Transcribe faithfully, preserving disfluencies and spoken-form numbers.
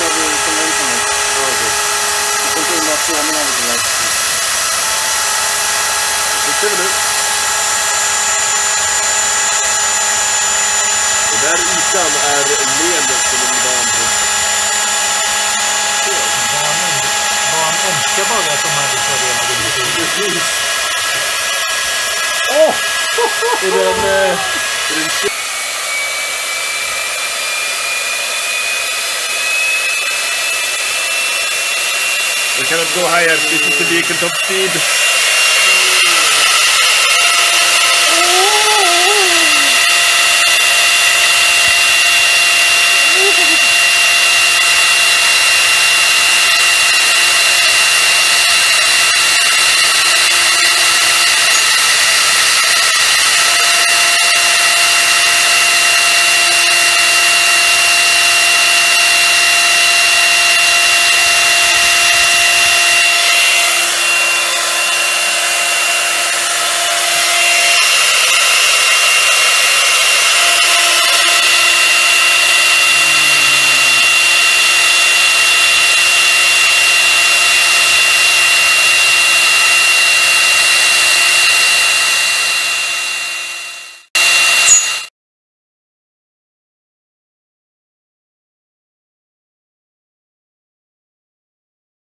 när vi kommer ut nu. Ja, okej. Vi kommer in med strålningar lite där. Det ser vi nu. Och där ytan är len som en barnbrunn. Barn önskar bara att de hade fördelar i Precis. Åh! Är den... Är den... We cannot go higher, this is the vehicle top speed.